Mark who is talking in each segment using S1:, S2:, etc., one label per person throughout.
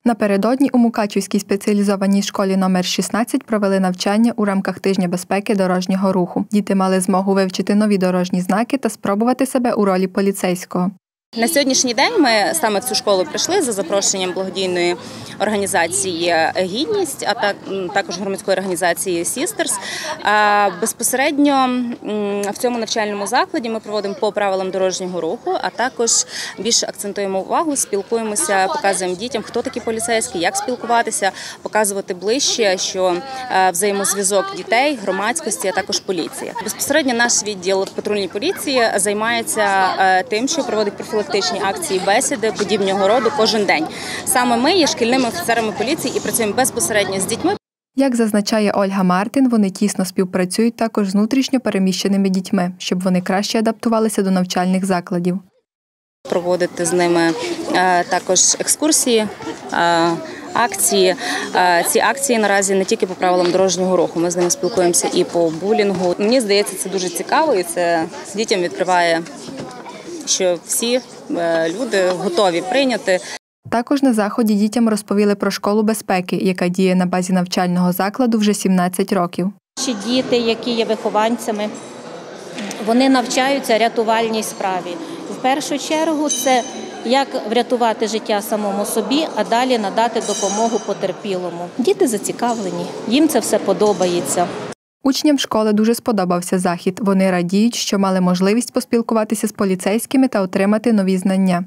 S1: Напередодні у Мукачівській спеціалізованій школі номер 16 провели навчання у рамках тижня безпеки дорожнього руху. Діти мали змогу вивчити нові дорожні знаки та спробувати себе у ролі поліцейського.
S2: На сьогоднішній день ми саме в цю школу прийшли за запрошенням благодійної організації «Гідність», а також громадської організації «Сістерс». Безпосередньо в цьому навчальному закладі ми проводимо по правилам дорожнього руху, а також більше акцентуємо увагу, спілкуємося, показуємо дітям, хто такі поліцейські, як спілкуватися, показувати ближче, що взаємозв'язок дітей, громадськості, а також поліції. Безпосередньо наш відділ патрульній поліції займається тим, що проводить профілактичні акції, бесіди подібного роду кожен день. Саме ми є шкільними офіцерами поліції і працюємо безпосередньо з дітьми.
S1: Як зазначає Ольга Мартин, вони тісно співпрацюють також з внутрішньо переміщеними дітьми, щоб вони краще адаптувалися до навчальних закладів.
S2: Проводити з ними також екскурсії, акції. Ці акції наразі не тільки по правилам дорожнього руху, ми з ними спілкуємося і по булінгу. Мені здається, це дуже цікаво і це дітям відкриває, що всі люди готові прийняти.
S1: Також на заході дітям розповіли про школу безпеки, яка діє на базі навчального закладу вже 17 років.
S3: Наші діти, які є вихованцями, вони навчаються рятувальній справі. В першу чергу це як врятувати життя самому собі, а далі надати допомогу потерпілому. Діти зацікавлені, їм це все подобається.
S1: Учням школи дуже сподобався захід. Вони радіють, що мали можливість поспілкуватися з поліцейськими та отримати нові знання.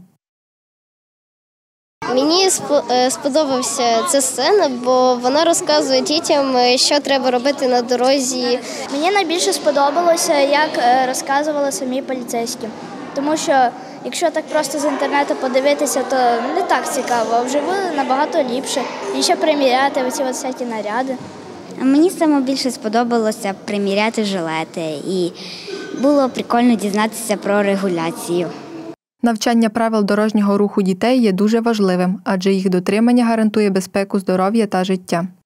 S4: Мені сподобався ця сцена, бо вона розказує дітям, що треба робити на дорозі.
S5: Мені найбільше сподобалося, як розказували самі поліцейські. Тому що, якщо так просто з інтернету подивитися, то не так цікаво, а вживу набагато ліпше. І ще приміряти оці всякі наряди.
S6: Мені саме більше сподобалося приміряти жилети і було прикольно дізнатися про регуляцію.
S1: Навчання правил дорожнього руху дітей є дуже важливим, адже їх дотримання гарантує безпеку, здоров'я та життя.